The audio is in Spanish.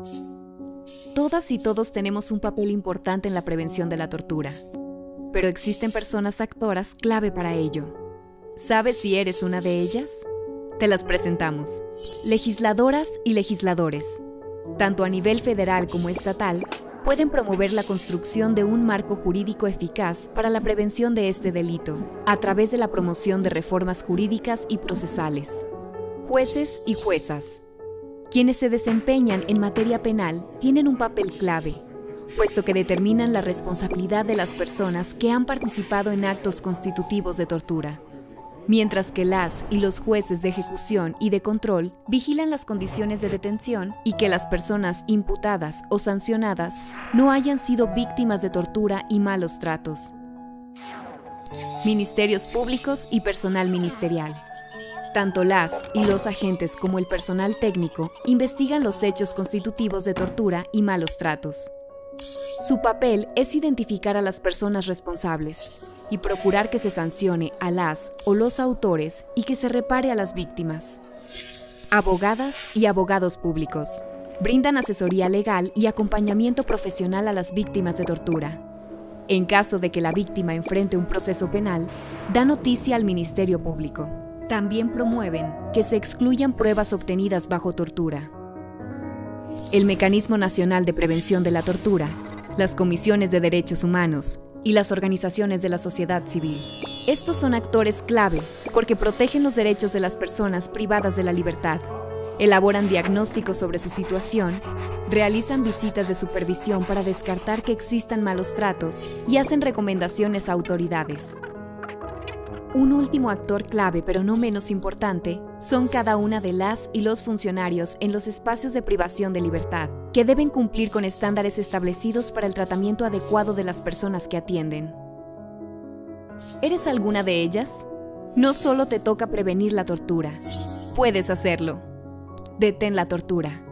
Todas y todos tenemos un papel importante en la prevención de la tortura, pero existen personas actoras clave para ello. ¿Sabes si eres una de ellas? Te las presentamos. Legisladoras y legisladores, tanto a nivel federal como estatal, pueden promover la construcción de un marco jurídico eficaz para la prevención de este delito, a través de la promoción de reformas jurídicas y procesales. Jueces y juezas, quienes se desempeñan en materia penal, tienen un papel clave, puesto que determinan la responsabilidad de las personas que han participado en actos constitutivos de tortura, mientras que las y los jueces de ejecución y de control vigilan las condiciones de detención y que las personas imputadas o sancionadas no hayan sido víctimas de tortura y malos tratos. Ministerios públicos y personal ministerial. Tanto las y los agentes como el personal técnico investigan los hechos constitutivos de tortura y malos tratos. Su papel es identificar a las personas responsables y procurar que se sancione a las o los autores y que se repare a las víctimas. Abogadas y abogados públicos brindan asesoría legal y acompañamiento profesional a las víctimas de tortura. En caso de que la víctima enfrente un proceso penal, da noticia al Ministerio Público. También promueven que se excluyan pruebas obtenidas bajo tortura. El Mecanismo Nacional de Prevención de la Tortura, las Comisiones de Derechos Humanos y las organizaciones de la sociedad civil. Estos son actores clave porque protegen los derechos de las personas privadas de la libertad, elaboran diagnósticos sobre su situación, realizan visitas de supervisión para descartar que existan malos tratos y hacen recomendaciones a autoridades. Un último actor clave, pero no menos importante, son cada una de las y los funcionarios en los espacios de privación de libertad, que deben cumplir con estándares establecidos para el tratamiento adecuado de las personas que atienden. ¿Eres alguna de ellas? No solo te toca prevenir la tortura, puedes hacerlo. Detén la tortura.